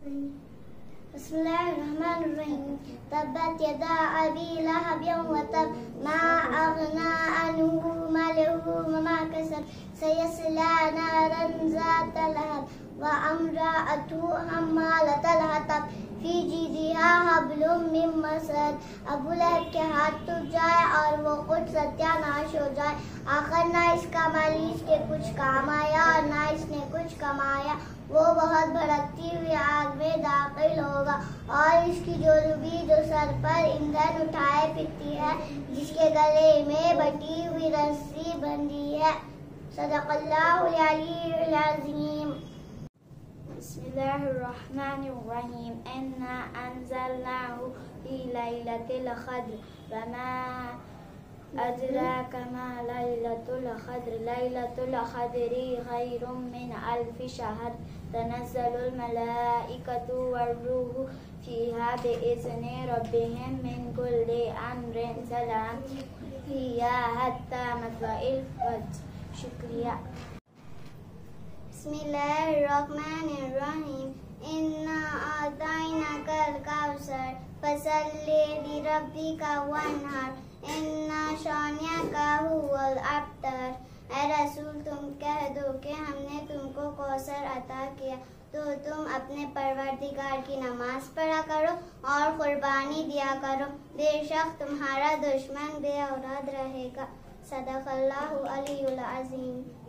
بسم الله الرحمن الرحيم تبت يدا أبي لهب وتب ما أغنى عنه ماله وما كسب سيصلى نارا ذات لهب وامرأته حمالة الحطب في جيدها حبل من مسد. ابو لہب کے ہاتھ ٹوٹ جائے اور وہ خود ستیہ ناش ہو جائے. آخر نہ اس کا مالیش کے کچھ کام آیا اور نہ اس نے کچھ کمایا. وہ بہت بھڑکتی ہوئی آگ میں داخل ہوگا اور اس کی جولوگی جو سر پر ایندھن اٹھائے پھرتی ہے جس کے گلے میں بٹی ہوئی رسی بندھی ہے. صدق اللہ العلی العظیم. بسم اللہ الرحمن الرحیم. انا انزلناه في ليلة القدر وما أدراك ما ليلة القدر. ليلة القدر خير من ألف شهر. تنزل الملائكة والروح فيها بإذن ربهم من كل أمر سلام هي حتى مطلع الفجر. شکریہ. بسم اللہ الرحمن الرحیم. انا اعطیناک الکوثر فصل لربک وانحر ان شانئک هو الابتر. اے رسول تم کہہ دو کہ ہم نے تم کو کوثر عطا کیا تو تم اپنے پروردگار کی نماز پڑھا کرو اور قربانی دیا کرو. بے شک تمہارا دشمن بے اوراد رہے گا. صدق اللہ علی العظیم.